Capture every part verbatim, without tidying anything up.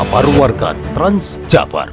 Kabar Warga Trans Jabar.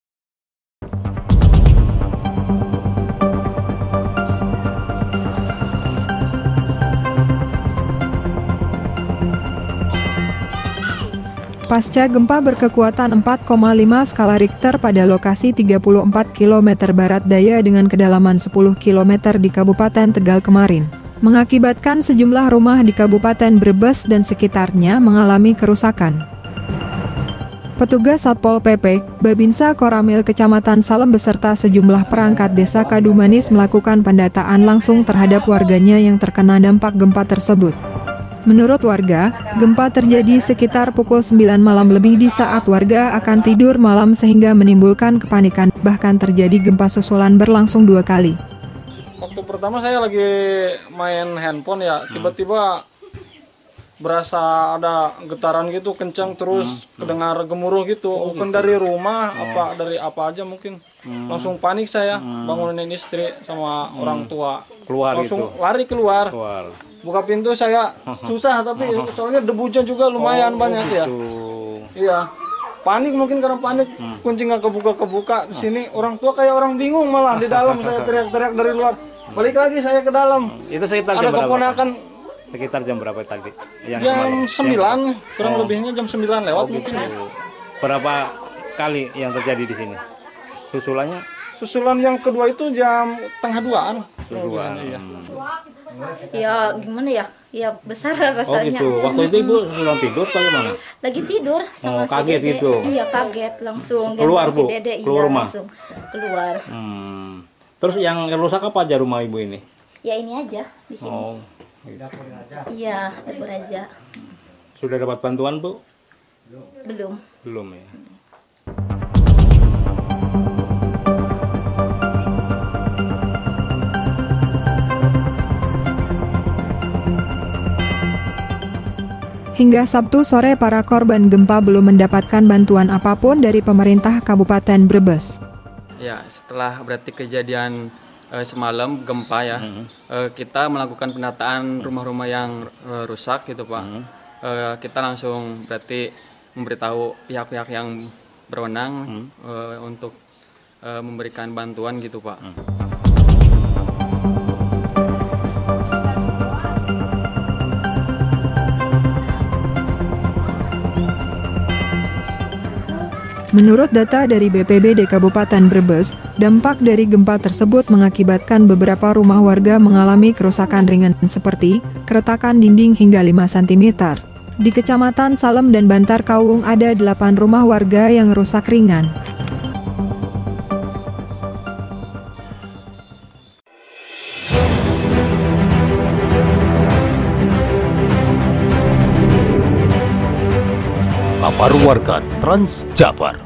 Pasca gempa berkekuatan empat koma lima skala Richter pada lokasi tiga puluh empat kilometer barat daya dengan kedalaman sepuluh kilometer di Kabupaten Tegal kemarin, mengakibatkan sejumlah rumah di Kabupaten Brebes dan sekitarnya mengalami kerusakan. Petugas Satpol P P, Babinsa Koramil Kecamatan Salem beserta sejumlah perangkat desa Kadumanis melakukan pendataan langsung terhadap warganya yang terkena dampak gempa tersebut. Menurut warga, gempa terjadi sekitar pukul sembilan malam lebih di saat warga akan tidur malam sehingga menimbulkan kepanikan, bahkan terjadi gempa susulan berlangsung dua kali. Waktu pertama saya lagi main handphone ya, tiba-tiba berasa ada getaran gitu kencang terus kedengar gemuruh gitu, mungkin dari rumah apa dari apa aja mungkin. Langsung panik saya, bangunin istri sama orang tua. Keluar langsung gitu. lari keluar. Keluar. Buka pintu saya susah tapi soalnya debunya juga lumayan oh, banyak gitu. ya. Iya. Panik mungkin karena panik, hmm. kunci nggak kebuka-kebuka. Di sini orang tua kayak orang bingung malah di dalam saya teriak-teriak dari luar. Balik lagi saya ke dalam. Itu sekitar ada jam berapa? keponakan Sekitar jam berapa tadi? Yang jam sembilan, kurang oh. lebihnya jam sembilan lewat oh, gitu. mungkin ya. Berapa kali yang terjadi di sini? Susulannya? Susulan yang kedua itu jam tengah duaan. Duaan. Iya. Ya gimana ya, ya besar rasanya. Oh gitu, waktu itu ibu sedang tidur atau gimana? Lagi tidur sama oh, kaget si Dede. gitu? Iya kaget langsung. Keluar bu? Si Dede, keluar iya, rumah? langsung keluar. Hmm. Terus yang rusak apa aja rumah ibu ini? Ya ini aja di sini. Oh, gitu. Iya, dapur aja. Sudah dapat bantuan bu? Belum. Belum ya. Hingga Sabtu sore para korban gempa belum mendapatkan bantuan apapun dari pemerintah Kabupaten Brebes. Ya, setelah berarti kejadian eh, semalam gempa ya, mm-hmm. eh, kita melakukan pendataan rumah-rumah yang eh, rusak gitu Pak. Mm-hmm. eh, kita langsung berarti memberitahu pihak-pihak yang berwenang mm-hmm. eh, untuk eh, memberikan bantuan gitu Pak. Mm-hmm. Menurut data dari B P B D Kabupaten Brebes, dampak dari gempa tersebut mengakibatkan beberapa rumah warga mengalami kerusakan ringan seperti keretakan dinding hingga lima sentimeter. Di Kecamatan Salem dan Bantar Kaung ada delapan rumah warga yang rusak ringan. Kabar Warga Trans Jabar.